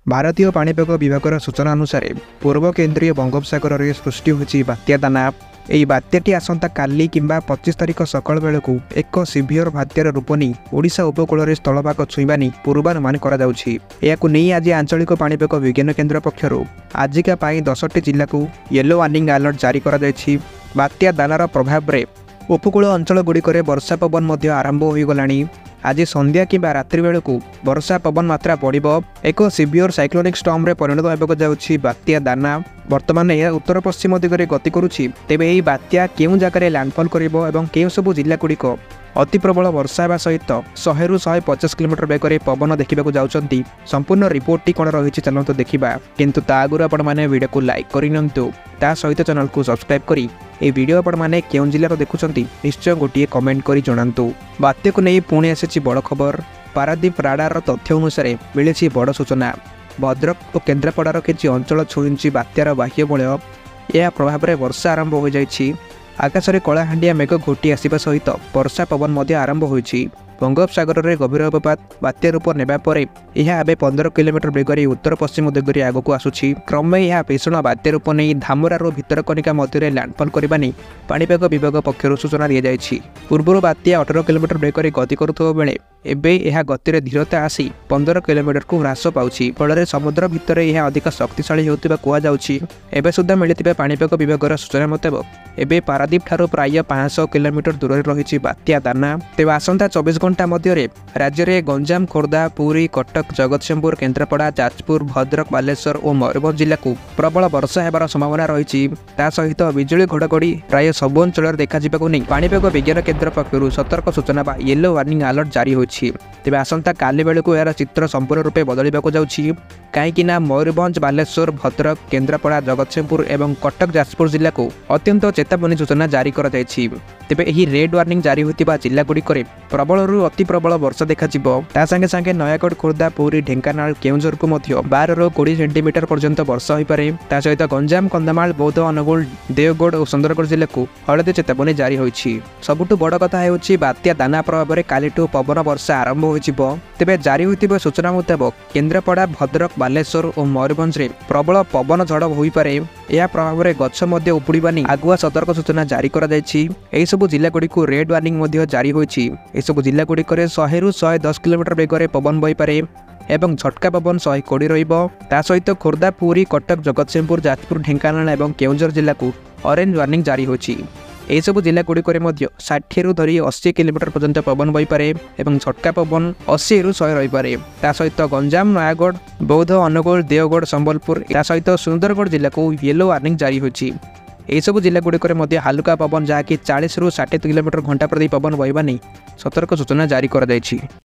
भारतीय पाणीपाग विभाग सूचना अनुसार पूर्व केन्द्रीय बंगोपसागर में सृष्टि होची बात्या दाना। यही बात्याटी आसंता काली किंबा 25 तारिख सकाल बेलू एक सिवियर बात्यार रूप नहीं ओडिशा उपकूल स्थलभाग छुईबा नहीं पूर्वानुमान नहीं आज आंचलिक पाणीपाग विज्ञान केन्द्र पक्षर आजिका 10टी जिला को येलो वार्निंग अलर्ट जारी कर बात्या दानार प्रभाव में उपकूल अंचल गुड़िक वर्षा पवन आरंभ हो गलानी। आज संध्या किंबा रात्रि बेलू वर्षा पवन मात्रा बढ़ एक सिवियर साइक्लोनिक स्टॉर्म रे परिणत होगा जाउछि बात्या दाना। वर्तमान यह उत्तर पश्चिम दिगरे गति करुछि। तेबे यही बात्या केउं जगार लैंडफॉल करिवो एवं केउं सबु जिला गुड़िक अति प्रबल वर्षा हेबा सहित 100 ରୁ 150 किलोमीटर बेगर पवन देखा जाउछंती। संपूर्ण रिपोर्ट टी कोन रहिछि चलंतु देखिबा, किंतु ता आगुर आपण माने वीडियो को लाइक करिनंतु ता सहित चैनल को सब्सक्राइब करी ए वीडियो आपण माने केउं जिल्लार देखुछंती निश्चय गोटिए कमेंट करी जणांतु। बात्या को नहीं पुणी आसीछि बड़ खबर। पारादीप राडार तथ्य अनुसार मिली बड़ सूचना। भद्रक और केन्द्रापड़ार किछि अंचल छुईंछि बात्यार बाह्यबलय। यह प्रभाव में वर्षा आरंभ हो जाइछि। आकाश में कलाहांडिया मेघ घोटी आसवा सहित वर्षा पवन आरंभ होइछि। बंगोपसागर में गभीर अवपात बात्या रूप नेबा परे यह एबे 15 किलोमीटर बेगर उत्तर पश्चिम दिगरे आगक आसुछि। क्रमे यह भीषण बात्या रूप नहीं धामरार भितरकनिका मध्य लैंडफॉल करबा नहीं पाणीपाग विभाग पक्षर सूचना दी जाइछि। पूर्व बात्या 18 किलोमीटर बेगर गति करुवा बेले एबे यह गतिर धीरता आसी 15 किलोमीटर को ह्रास पाउछि। फल समुद्र भितर यह अधिक शक्तिशाली होतिबा कुआ जाउछि। एबे सुद्धा मिलिथिबा पाणीपाग विभागर सूचना मुताबिक एबे पारादीप ठारो प्राय 500 किलोमीटर दूर रही बात्या दाना। तेबे आसंता 24 घंटा मध्य राज्य में गंजाम, खोर्धा, पुरी, कटक, जगतसिंहपुर, केन्द्रापड़ा, जाजपुर, भद्रक, बालेश्वर और मयूरभंज जिला को प्रबल वर्षा होबार संभावना रही। सहित बिजुली घड़घड़ी प्राय सबु अंचल देखा नहीं पाणीपाग विज्ञान केन्द्र पक्षर सतर्क सूचना बा येलो वार्निंग अलर्ट जारी होछि। तेबे आसंता काली बेलू यार चित्र संपूर्ण रूपे बदलवाक जाउछि। कहीं मयूरभंज, बालेश्वर, भद्रक, केन्द्रापड़ा, जगतसिंहपुर एवं कटक, जाजपुर जिला को अत्यंत चेतावनी सूचना जारी कर जाइछि। तेबे एही रेड वार्निंग जारी होतिबा जिला गुड़िक प्रबल अति प्रबल वर्षा देखा संगे संगे नयागढ़, खोर्धा, पुरी, ढेंकानाल, केउंझर को 12 ରୁ 20 सेंटीमीटर पर्यंत वर्षा हो पारे। सहित गंजाम, कंधमाल, बौद्ध, अनुगुल, देवगढ़ और सुंदरगढ़ जिला को हलदी चेतावनी जारी होइछि। सबुठु बड़ कथा हेउछि बात्या दाना प्रभाव में कालीठू पवन वर्षा आरंभ हो। तेबे जारी होइतिबा सूचना मुताबिक केन्द्रापड़ा, भद्रक, बालेश्वर और मयूरभंज रे प्रबल पवन झड़ हो पारे। यह प्रभाव में गछ मध्य उपुड़िबा नहीं आगुआ सतर्क सूचना जारी कर जाइछि। एही सबु जिला गुड़िक रेड वार्निंग मध्य जारी होइछि। एही सबु जिला गुड़िक 100 ରୁ 110 किलोमीटर बेगर पवन बही पारे एवं झटका पवन 120 रहिबो। ता सहित खोर्धा, पुरी, कटक, जगतसिंहपुर, जाजपुर, ढेंकानाल एवं केउंझर जिला को ऑरेंज वार्निंग जारी होछि। यह सब जिला गुड़िक 60 ରୁ धरी 80 किलोमीटर पर्यंत पवन बही पारे एवं झटका पवन 80 ରୁ 100 रही पारे। ता सहित गंजाम, नयागढ़, बौद्ध, अनुगुल, देवगढ़, संबलपुर ता सहित सुंदरगढ़ जिला को येलो वार्निंग जारी होछि। यह सब जिला गुड़िक हालुका पवन जहाँकि 40 ରୁ 60 किलोमीटर घंटा प्रति पवन बहिबा नहीं सतर्क सूचना जारी कर जाइछि।